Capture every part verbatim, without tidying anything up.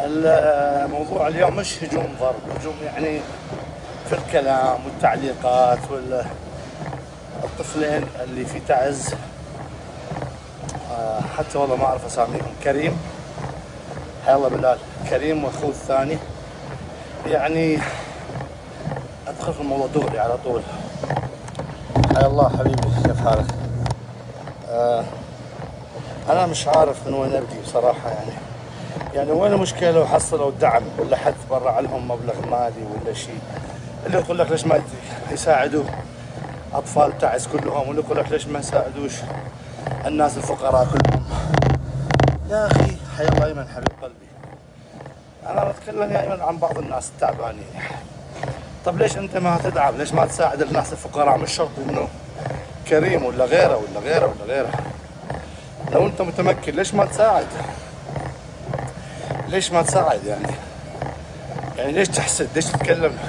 الموضوع اليوم مش هجوم ضرب، هجوم يعني في الكلام والتعليقات والطفلين اللي في تعز. آه، حتى والله ما اعرف اساميهم. كريم، حيا الله بلال، كريم واخوه الثاني. يعني ادخل في الموضوع دغري على طول. حيا الله حبيبي، كيف حالك؟ آه انا مش عارف من وين ابدي بصراحه. يعني يعني وين المشكله لو حصلوا دعم ولا حد برع لهم مبلغ مالي ولا شيء؟ اللي يقول لك ليش ما يساعدوا اطفال تعز كلهم، واللي يقول لك ليش ما يساعدوش الناس الفقراء كلهم. يا اخي حيا الله ايمن حبيب قلبي، انا بتكلم يا ايمن عن بعض الناس التعبانين. طب ليش انت ما تدعم؟ ليش ما تساعد الناس الفقراء؟ مش شرط انه كريم ولا غيره ولا غيره ولا غيره. لو انت متمكن ليش ما تساعد؟ ليش ما تساعد يعني؟ يعني ليش تحسد؟ ليش تتكلم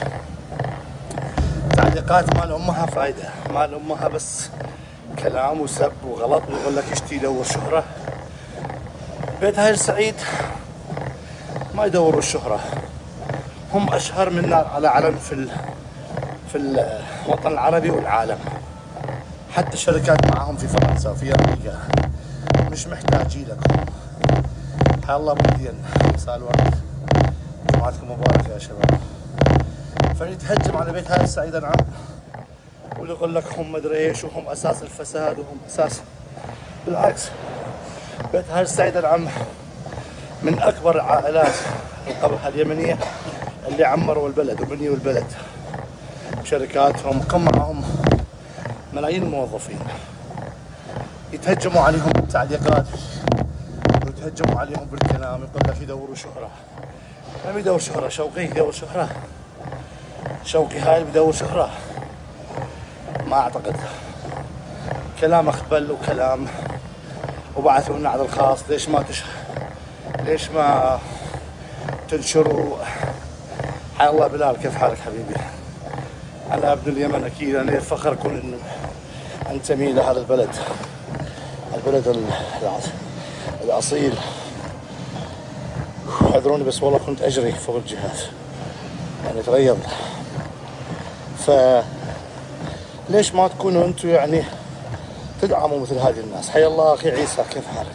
تعليقات ما لأمها فايدة، ما لأمها بس كلام وسب وغلط، ويقول لك اشتي يدور شهرة. بيت هاي السعيد ما يدوروا الشهرة، هم أشهر منا على علم في ال... في الوطن العربي والعالم. حتى شركات معهم في فرنسا وفي أمريكا، مش محتاجين لكم. حيا الله مبدين، مساء الورد، جمعتكم مباركة يا شباب. فيتهجم على بيت هاي السعيد نعم، واللي يقول لك هم مدري ايش وهم اساس الفساد وهم اساس. بالعكس، بيت هاي السعيد نعم من اكبر العائلات القبيلة اليمنية اللي عمروا البلد وبنيوا البلد بشركاتهم، وكم معهم ملايين الموظفين. يتهجموا عليهم بالتعليقات ويتهجموا عليهم بالكلام، يقول لك يدوروا شهرة. ما يدور شهرة، شوقي يدور شهرة. شوقي هاي اللي بدور شهرة؟ ما اعتقد. كلام اخبل وكلام، وبعثوا لنا على الخاص. ليش ما تش ليش ما تنشروا؟ حيا الله بلال، كيف حالك حبيبي؟ انا ابن اليمن اكيد، انا الفخر اكون انه انتمي لهذا البلد، البلد الاصيل. اعذروني بس والله كنت اجري فوق الجهاز يعني تريض. ف ليش ما تكونوا انتم يعني تدعموا مثل هذه الناس؟ حيا الله اخي عيسى، كيف حالك؟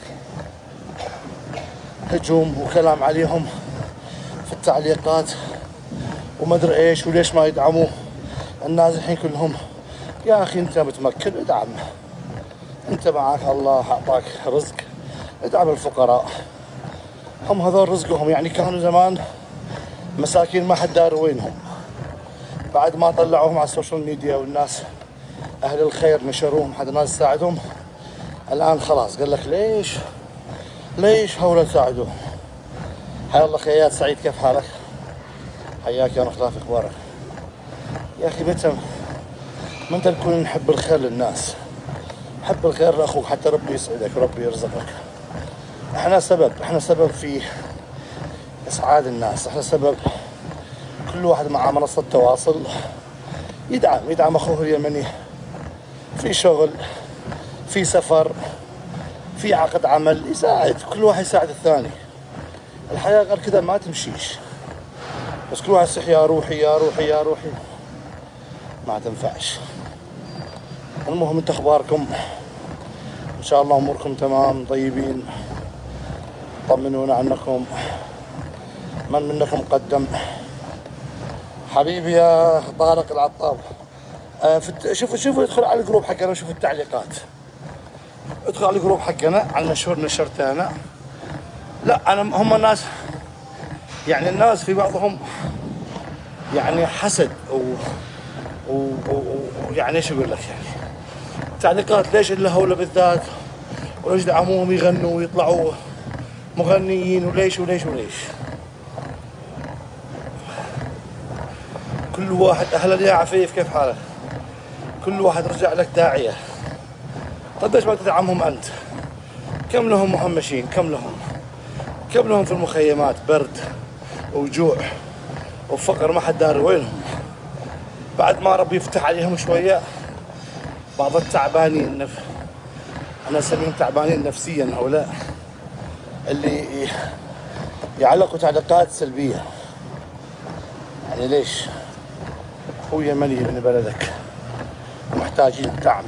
هجوم وكلام عليهم في التعليقات وما ادري ايش، وليش ما يدعموا الناس الحين كلهم. يا اخي انت متمكن، ادعم. انت معك الله اعطاك رزق، ادعم الفقراء. هم هذول رزقهم. يعني كانوا زمان مساكين ما حد دار وينهم، بعد ما طلعوهم على السوشيال ميديا والناس اهل الخير نشروهم حتى الناس تساعدهم. الان خلاص قال لك ليش ليش هؤلاء تساعدوهم؟ حيا الله خيات سعيد، كيف حالك؟ حياك يا مخلاف، اخبارك؟ يا اخي متى متى نكون نحب الخير للناس؟ حب الخير لاخوك حتى ربي يسعدك وربي يرزقك. احنا سبب احنا سبب في اسعاد الناس، احنا سبب. كل واحد مع منصة تواصل يدعم يدعم اخوه اليمني في شغل، في سفر، في عقد عمل، يساعد. كل واحد يساعد الثاني. الحياة غير كذا ما تمشيش. بس كل واحد يصيح يا روحي يا روحي يا روحي، ما تنفعش. المهم انت اخباركم؟ ان شاء الله اموركم تمام طيبين. طمنونا عنكم. من منكم قدم؟ حبيبي يا طارق العطاب، آه شوف شوف ادخل على الجروب حقنا وشوف التعليقات. ادخل على الجروب حقنا على المشهور نشرته انا. لا انا هم الناس يعني الناس في بعضهم يعني حسد ويعني ايش اقول لك، يعني تعليقات ليش الا هؤلاء بالذات، وليش دعموهم يغنوا ويطلعوا مغنيين، وليش وليش وليش. كل واحد اهلا يا عفيف، كيف حالك؟ كل واحد رجع لك داعيه. طيب ليش ما تدعمهم انت؟ كم لهم مهمشين، كم لهم كم لهم في المخيمات برد وجوع وفقر، ما حد داري وينهم. بعد ما ربي يفتح عليهم شويه، بعض التعبانين نف... انا اسميهم تعبانين نفسيا هؤلاء، اللي يعلقوا تعليقات سلبية. يعني ليش؟ هو يمني ابن بلدك محتاجين الدعم،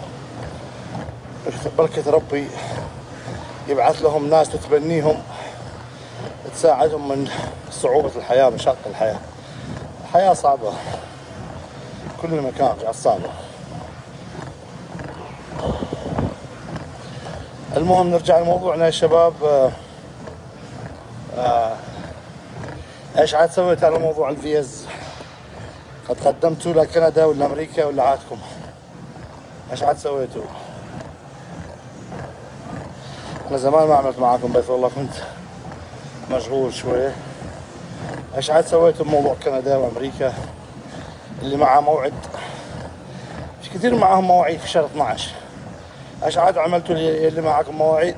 بركة ربي يبعث لهم ناس تتبنيهم تساعدهم من صعوبة الحياة، مشاق الحياة. الحياة صعبة، كل مكان قاعد صعبة. المهم نرجع لموضوعنا يا شباب. آه آه ايش عاد سويت على موضوع الفيز؟ قد قدمتوا لكندا ولا امريكا ولا عادكم؟ ايش عاد سويتوا؟ انا زمان ما عملت معاكم بث، والله كنت مشغول شوية. ايش عاد سويتوا بموضوع كندا وامريكا اللي معاه موعد؟ في كثير معاهم مواعيد في شهر اثنا عشر. ايش عاد عملتوا اللي معاكم مواعيد؟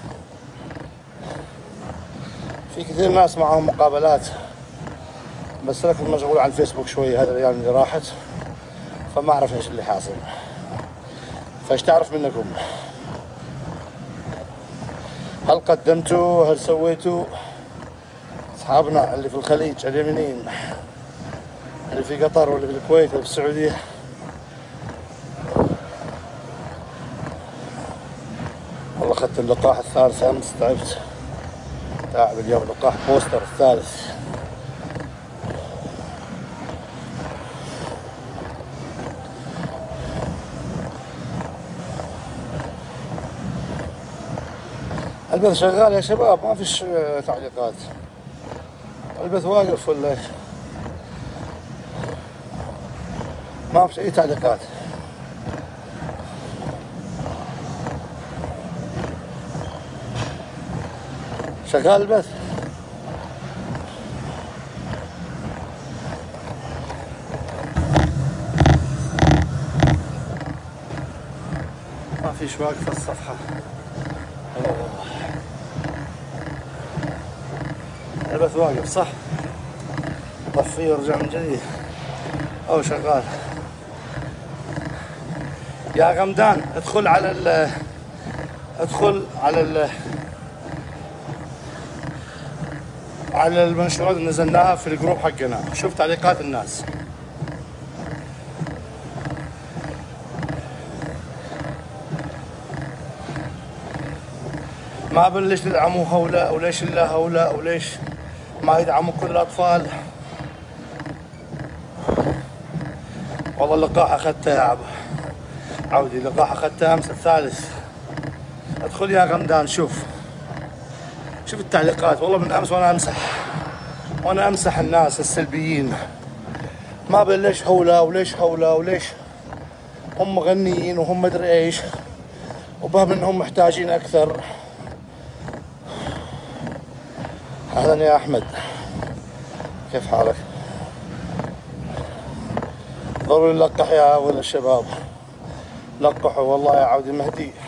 في كثير ناس معاهم مقابلات، بس انا كنت مشغول على الفيسبوك شوي هذا الايام اللي راحت، فما اعرف ايش اللي حاصل. فايش تعرف منكم؟ هل قدمتوا؟ هل سويتوا؟ اصحابنا اللي في الخليج اليمنيين، اللي في قطر واللي في الكويت واللي في السعودية، والله اخذت اللقاح الثالث امس، تعبت تعب اليوم. لقاح بوستر الثالث. البث شغال يا شباب؟ ما فيش تعليقات؟ البث واقف ولا ايش؟ ما فيش اي تعليقات. شغال البث؟ ما فيش، واقفة الصفحة. البث واقف صح؟ طفيه ورجع من جديد. او شغال. يا غمدان ادخل على ال ادخل على ال على المنشورات اللي نزلناها في الجروب حقنا، شوف تعليقات الناس. ما بل ليش تدعموا هؤلاء وليش لا هؤلاء وليش ما يدعموا كل الأطفال. والله اللقاح أخذته يا عبد عودي، اللقاح أخذته أمس الثالث. ادخل يا غمدان شوف شوف التعليقات. والله من أمس وأنا أمسح وأنا أمسح الناس السلبيين. ما بل ليش هؤلاء وليش هؤلاء وليش هم مغنيين وهم مدري إيش، وبهم إنهم محتاجين أكثر. أهلا يا أحمد، كيف حالك؟ ضروري نلقح يا أول الشباب، لقحوا والله يا عودي مهدي.